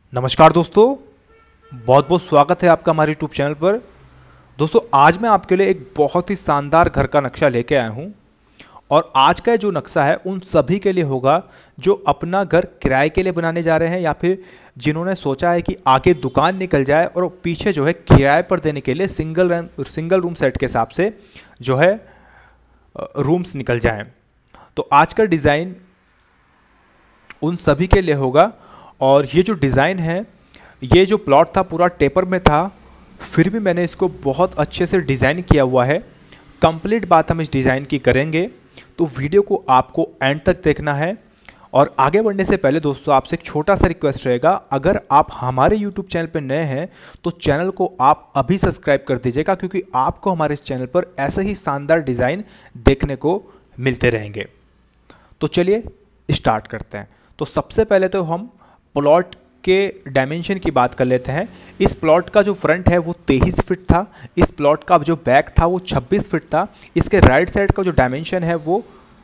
नमस्कार दोस्तों, बहुत बहुत स्वागत है आपका हमारे यूट्यूब चैनल पर। दोस्तों आज मैं आपके लिए एक बहुत ही शानदार घर का नक्शा लेके आया हूँ और आज का जो नक्शा है उन सभी के लिए होगा जो अपना घर किराए के लिए बनाने जा रहे हैं या फिर जिन्होंने सोचा है कि आगे दुकान निकल जाए और पीछे जो है किराए पर देने के लिए सिंगल रूम सेट के हिसाब से जो है रूम्स निकल जाएं। तो आज का डिज़ाइन उन सभी के लिए होगा। और ये जो डिज़ाइन है, ये जो प्लॉट था पूरा टेपर में था, फिर भी मैंने इसको बहुत अच्छे से डिज़ाइन किया हुआ है। कंप्लीट बात हम इस डिज़ाइन की करेंगे, तो वीडियो को आपको एंड तक देखना है। और आगे बढ़ने से पहले दोस्तों आपसे एक छोटा सा रिक्वेस्ट रहेगा, अगर आप हमारे यूट्यूब चैनल पर नए हैं तो चैनल को आप अभी सब्सक्राइब कर दीजिएगा, क्योंकि आपको हमारे चैनल पर ऐसे ही शानदार डिज़ाइन देखने को मिलते रहेंगे। तो चलिए स्टार्ट करते हैं। तो सबसे पहले तो हम प्लॉट के डायमेंशन की बात कर लेते हैं। इस प्लॉट का जो फ्रंट है वो 23 फीट था, इस प्लॉट का जो बैक था वो 26 फीट था, इसके राइट साइड का जो डायमेंशन है वो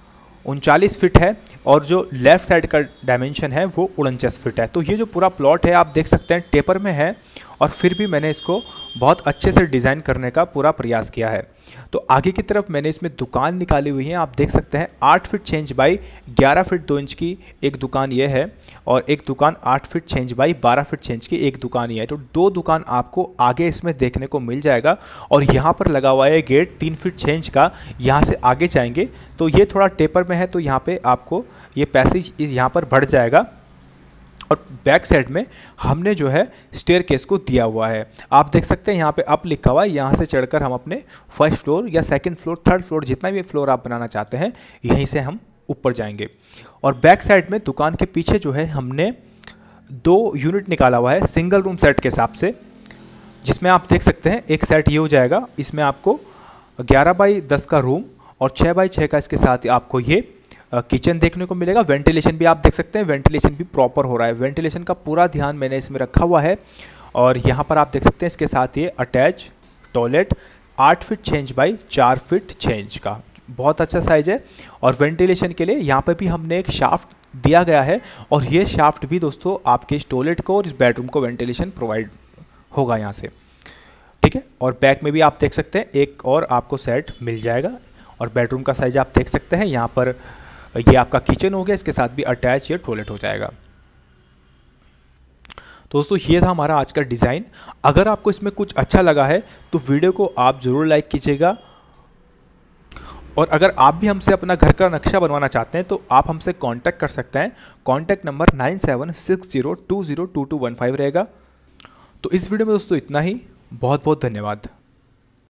39 फीट है और जो लेफ़्ट साइड का डायमेंशन है वो 49 फीट है। तो ये जो पूरा प्लॉट है आप देख सकते हैं टेपर में है, और फिर भी मैंने इसको बहुत अच्छे से डिज़ाइन करने का पूरा प्रयास किया है। तो आगे की तरफ मैंने इसमें दुकान निकाली हुई है, आप देख सकते हैं 8 feet 6 inch by 11 feet 2 inch की एक दुकान ये है, और एक दुकान 8 feet 6 inch by 12 feet 6 inch की एक दुकान ये है। तो दो दुकान आपको आगे इसमें देखने को मिल जाएगा। और यहाँ पर लगा हुआ है गेट 3 फीट 6 इंच का। यहाँ से आगे जाएंगे तो ये थोड़ा टेपर में है, तो यहाँ पे आपको ये पैसेज यहाँ पर बढ़ जाएगा। और बैक साइड में हमने जो है स्टेयरकेस को दिया हुआ है, आप देख सकते हैं यहाँ पे अप लिखा हुआ है। यहाँ से चढ़कर हम अपने फर्स्ट फ्लोर या सेकंड फ्लोर, थर्ड फ्लोर, जितना भी फ्लोर आप बनाना चाहते हैं यहीं से हम ऊपर जाएंगे। और बैक साइड में दुकान के पीछे जो है हमने 2 यूनिट निकाला हुआ है सिंगल रूम सेट के हिसाब से, जिसमें आप देख सकते हैं एक सेट ये हो जाएगा। इसमें आपको 11 बाई 10 का रूम और 6 बाई 6 का इसके साथ आपको ये किचन देखने को मिलेगा। वेंटिलेशन भी आप देख सकते हैं, वेंटिलेशन भी प्रॉपर हो रहा है, वेंटिलेशन का पूरा ध्यान मैंने इसमें रखा हुआ है। और यहाँ पर आप देख सकते हैं इसके साथ ये attach toilet 8 feet 6 inch by 4 feet 6 inch का, बहुत अच्छा साइज है। और वेंटिलेशन के लिए यहाँ पे भी हमने एक शाफ्ट दिया गया है, और ये शाफ्ट भी दोस्तों आपके इस टॉयलेट को और इस बेडरूम को वेंटिलेशन प्रोवाइड होगा यहाँ से, ठीक है। और बैक में भी आप देख सकते हैं एक और आपको सेट मिल जाएगा। और बेडरूम का साइज आप देख सकते हैं, यहाँ पर ये आपका किचन हो गया, इसके साथ भी अटैच ये टॉयलेट हो जाएगा। दोस्तों ये था हमारा आज का डिज़ाइन। अगर आपको इसमें कुछ अच्छा लगा है तो वीडियो को आप ज़रूर लाइक कीजिएगा। और अगर आप भी हमसे अपना घर का नक्शा बनवाना चाहते हैं तो आप हमसे कांटेक्ट कर सकते हैं। कांटेक्ट नंबर 9760202215 रहेगा। तो इस वीडियो में दोस्तों इतना ही, बहुत बहुत धन्यवाद।